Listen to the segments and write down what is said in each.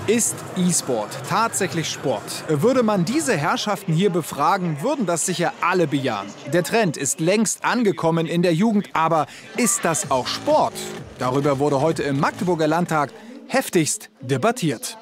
Ist E-Sport tatsächlich Sport? Würde man diese Herrschaften hier befragen, würden das sicher alle bejahen. Der Trend ist längst angekommen in der Jugend, aber ist das auch Sport? Darüber wurde heute im Magdeburger Landtag heftigst debattiert.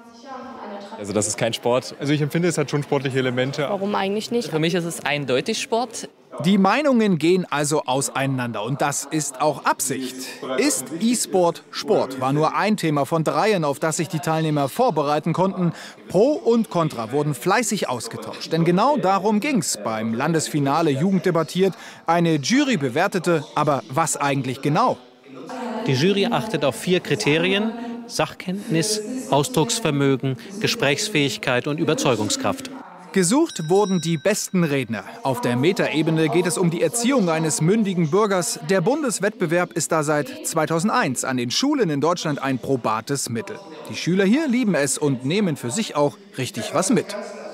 Also das ist kein Sport. Also ich empfinde, es hat schon sportliche Elemente. Warum eigentlich nicht? Für mich ist es eindeutig Sport. Die Meinungen gehen also auseinander und das ist auch Absicht. Ist E-Sport Sport? War nur ein Thema von dreien, auf das sich die Teilnehmer vorbereiten konnten. Pro und Contra wurden fleißig ausgetauscht. Denn genau darum ging's beim Landesfinale Jugend debattiert. Eine Jury bewertete, aber was eigentlich genau? Die Jury achtet auf 4 Kriterien: Sachkenntnis, Ausdrucksvermögen, Gesprächsfähigkeit und Überzeugungskraft. Gesucht wurden die besten Redner. Auf der Metaebene geht es um die Erziehung eines mündigen Bürgers. Der Bundeswettbewerb ist da seit 2001 an den Schulen in Deutschland ein probates Mittel. Die Schüler hier lieben es und nehmen für sich auch richtig was mit.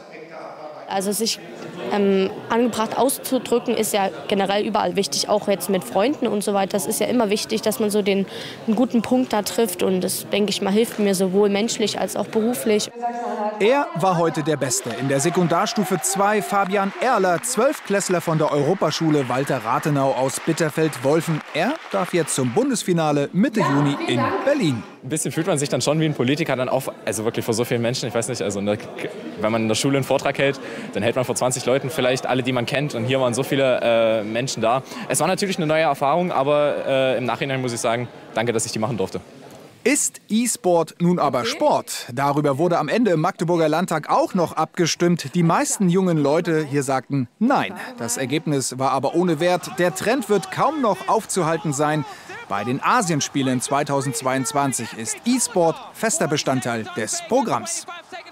Also sich angebracht auszudrücken ist ja generell überall wichtig, auch jetzt mit Freunden und so weiter. Das ist ja immer wichtig, dass man so einen guten Punkt da trifft und das, denke ich mal, hilft mir sowohl menschlich als auch beruflich. Er war heute der Beste. In der Sekundarstufe 2 Fabian Erler, 12-Klässler von der Europaschule Walter Rathenau aus Bitterfeld-Wolfen. Er darf jetzt zum Bundesfinale Mitte Juni in Berlin. Ein bisschen fühlt man sich dann schon wie ein Politiker dann auf, also wirklich vor so vielen Menschen. Ich weiß nicht, also wenn man in der Schule einen Vortrag hält, dann hält man vor 20 Leuten vielleicht alle, die man kennt. Und hier waren so viele Menschen da. Es war natürlich eine neue Erfahrung, aber im Nachhinein muss ich sagen, danke, dass ich die machen durfte. Ist E-Sport nun aber Sport? Darüber wurde am Ende im Magdeburger Landtag auch noch abgestimmt. Die meisten jungen Leute hier sagten nein. Das Ergebnis war aber ohne Wert. Der Trend wird kaum noch aufzuhalten sein. Bei den Asienspielen 2022 ist E-Sport fester Bestandteil des Programms.